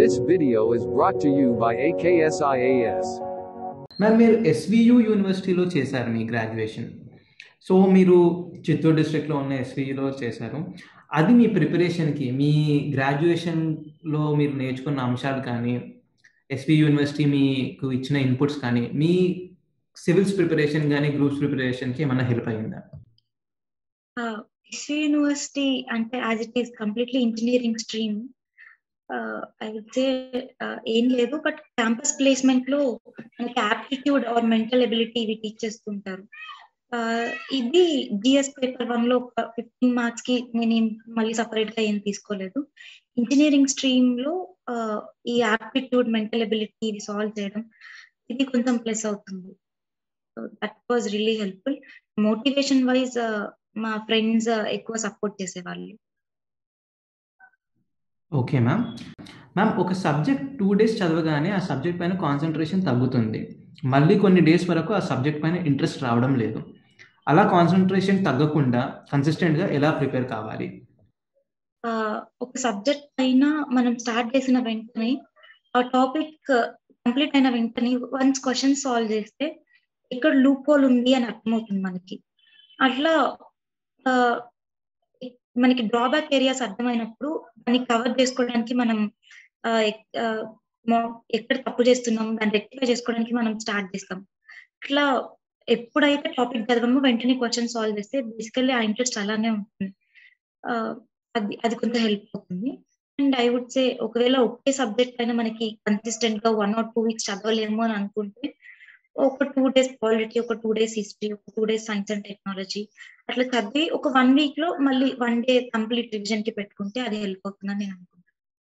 This video is brought to you by AKSIAS. Ma'am మీరు SVU యూనివర్సిటీలో చేశారు మీ graduation. So మీరు చిత్తూరు డిస్ట్రిక్ట్లో ఉన్న ఎస్వియులో చేశారు. అది మీ ప్రిపరేషన్కి మీ గ్రాడ్యుయేషన్లో మీరు నేర్చుకున్న అంశాలు కానీ ఎస్వి యూనివర్సిటీ మీకు ఇచ్చిన ఇన్పుట్స్ కానీ మీ సివిల్స్ ప్రిపరేషన్ కానీ గ్రూప్స్ ప్రిపరేషన్కి ఏమైనా హెల్ప్ అయ్యిందా? ఎస్వి యూనివర్సిటీ అంటే as it is completely engineering stream. I would say ఏం లేదు, బట్ క్యాంపస్ ప్లేస్మెంట్ లో మనకి యాప్టిట్యూడ్ ఆర్ మెంటల్ ఎబిలిటీ ఇవి టీచ్ చేస్తుంటారు. ఇది జిఎస్ పేపర్ 1 లో 15 మార్క్స్ కి నేను మళ్ళీ సపరేట్ గా ఏం తీసుకోలేదు. ఇంజనీరింగ్ స్ట్రీమ్ లో ఈ యాప్టిట్యూడ్ మెంటల్ ఎబిలిటీ ఇవి సాల్వ్ చేయడం ఇది కొంచెం ప్లస్ అవుతుంది. That was really helpful. Motivation wise మా ఫ్రెండ్స్ ఎక్కువ సపోర్ట్ చేసేవాళ్ళు. Okay ma'am. ఒక సబ్జెక్ట్ 2 days చదవగానే ఆ సబ్జెక్ట్ పైన కాన్సన్ట్రేషన్ తగ్గుతుంది, మళ్ళీ కొన్ని డేస్ వరకు ఆ సబ్జెక్ట్ పైన ఇంట్రెస్ట్ రావడం లేదు. అలా కాన్సన్ట్రేషన్ తగ్గకుండా కన్సిస్టెంట్గా ఎలా ప్రిపేర్ కావాలి? ఒక సబ్జెక్ట్ పైన మనం స్టార్ట్ చేసిన వెంటనే ఆ టాపిక్ కంప్లీట్ అయిన వెంటనే వన్స్ క్వశ్చన్ సాల్వ్ చేస్తే ఎక్కడ లూప్ హోల్ ఉంది అని అర్థమవుతుంది మనకి. అట్లా మనకి డ్రాబ్యాక్ ఏరియాస్ అర్థమైనప్పుడు దాన్ని కవర్ చేసుకోవడానికి మనం ఎక్కడ తప్పు చేస్తున్నాం దాన్ని రెక్టిఫై చేసుకోవడానికి మనం స్టార్ట్ చేస్తాం. ఇట్లా ఎప్పుడైతే టాపిక్ చదవమో వెంటనే క్వశ్చన్ సాల్వ్ చేస్తే బేసికల్లీ ఆ ఇంట్రెస్ట్ అలానే ఉంటుంది. అది కొంత హెల్ప్ అవుతుంది. అండ్ ఐ వుడ్ సే ఒకవేళ ఒకే సబ్జెక్ట్ పైన మనకి కన్సిస్టెంట్ గా 1 or 2 weeks చదవలేము అని అనుకుంటే ఒక 2 days పాలిటీ, ఒక 2 days హిస్టరీ, ఒక 2 days సైన్స్ అండ్ టెక్నాలజీ అట్లా చదివి ఒక 1 week లో మళ్ళీ 1 day కంప్లీట్ రివిజన్ కి పెట్టుకుంటే అది హెల్ప్ అవుతుందని నేను అనుకుంటున్నాను.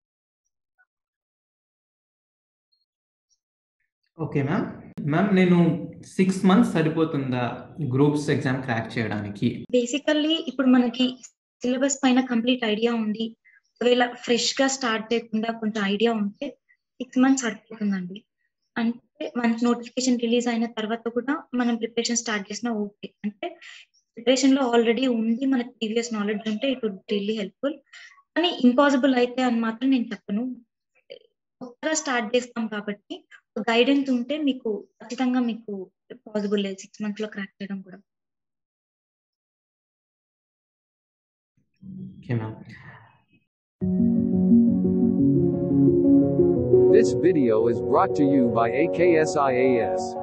ఓకే మ్యామ్, నేను 6 months సరిపోతుందా గ్రూప్స్ ఎగ్జామ్ క్రాక్ చేయడానికి? బేసికల్లీ ఇప్పుడు మనకి సిలబస్ పైన కంప్లీట్ ఐడియా ఉంది, ఒకవేళ ఫ్రెష్ గా స్టార్ట్ చేయకుండా కొంచెం ఐడియా ఉంటే 6 months సరిపోతుందండి. అంటే మనకి నోటిఫికేషన్ రిలీజ్ అయిన తర్వాత కూడా మనం ప్రిపరేషన్ స్టార్ట్ చేసినా ఓకే. అంటే ప్రిపరేషన్ లో ఆల్రెడీ ఉంది, మనకి ప్రీవియస్ నాలెడ్జ్ ఉంటే ఇట్ వుడ్ రియల్లీ హెల్ప్ఫుల్. కానీ ఇంపాసిబుల్ అయితే అని మాత్రం నేను చెప్పను. కొత్తగా స్టార్ట్ చేస్తాం కాబట్టి గైడెన్స్ ఉంటే మీకు ఖచ్చితంగా మీకు పాసిబుల్ లేదు 6 months లో క్రాక్ చేయడం కూడా. Okay ma'am. This video is brought to you by AKSIAS.